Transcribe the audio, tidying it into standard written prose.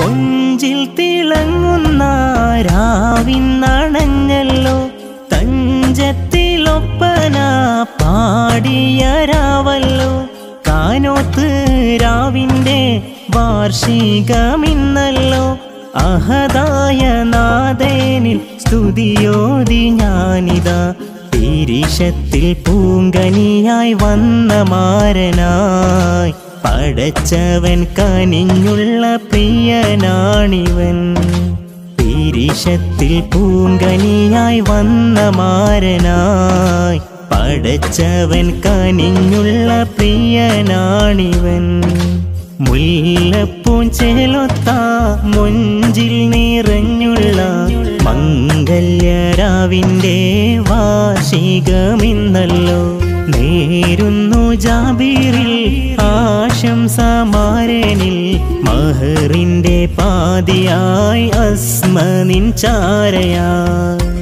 മൊഞ്ചിൽ തിളങ്ങുന്ന രാവിന്നണഞ്ഞല്ലോ തഞ്ചത്തിലൊപ്പന പാടിയ രാവല്ലോ കാനോത്ത് രാവിൻ്റെ വാർഷികമിന്നല്ലോ അഹദായ നാഥനിൽ സ്തുതിയോതി ഞാനിതാ തിരിശത്തിൽ പൂങ്കനിയായി വന്ന മാരനായി പടച്ചവൻ കനിഞ്ഞുള്ള പ്രിയനാണിവൻ തിരിശത്തിൽ പൂങ്കനിയായി വന്ന മാരനായി പടച്ചവൻ കനിഞ്ഞുള്ള പ്രിയനാണിവൻ മുല്ലപ്പൂഞ്ചേലൊത്ത മൊഞ്ചിൽ നിറഞ്ഞുള്ള മംഗല്യരാവിൻ്റെ വാർഷികമിന്നല്ലോ നേരുന്നു ജാബിറിൽ ആശംസ മാരനിൽ മഹറിൻ്റെ പാതിയായി അസ്മ നിൻ ചാരയായി